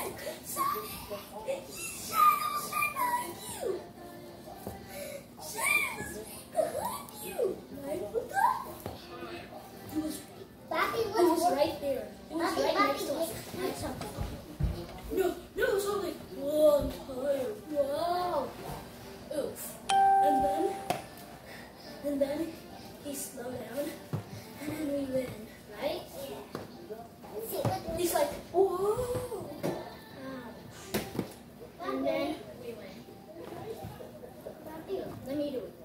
And then he slowed down, and then we win, right? Yeah. He's like, whoa! And then we win. Let me do it.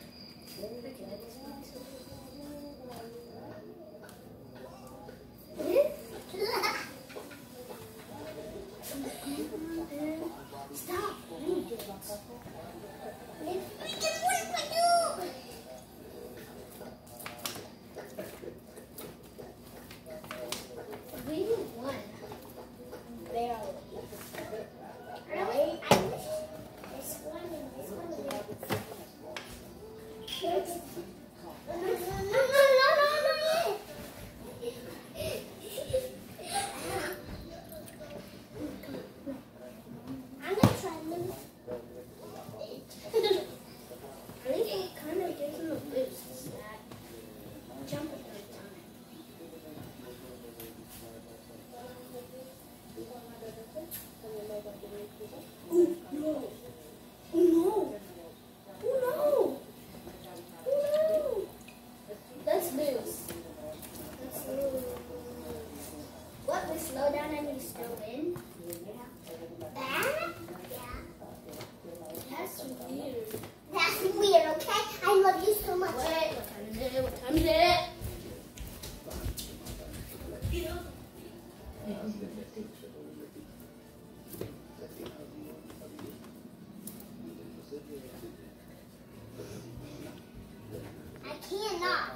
Stop! Let me do it. We won. Barely. Right? I wish this one and this one would No. I'm gonna try them. I think it kind of gives them a boost. That jump at the time. Oh no! Oh no! Oh no! Oh no! Let's lose. Let's lose. What? We slow down and we still win? That's weird. That's weird, okay? I love you so much. Wait, what time is it? What time is it? I cannot.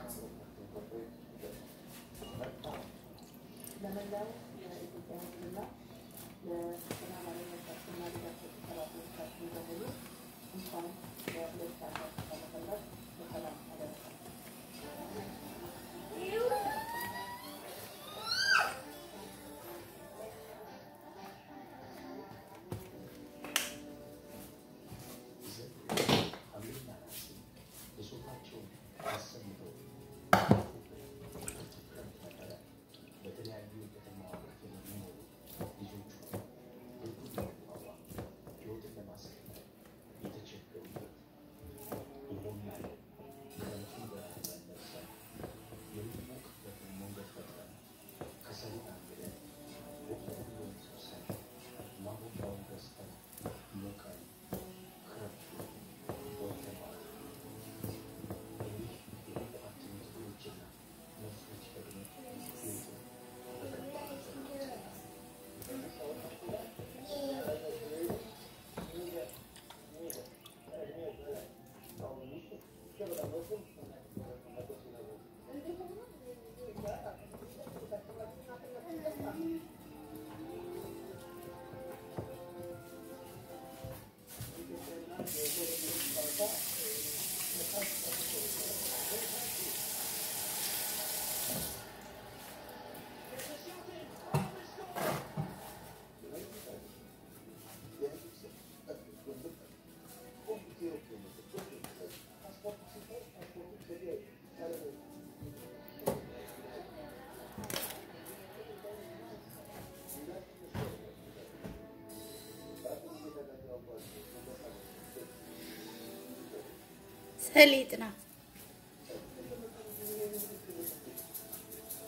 ሰሊጥ ነው።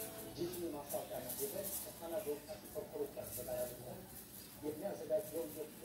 Disney Massacre,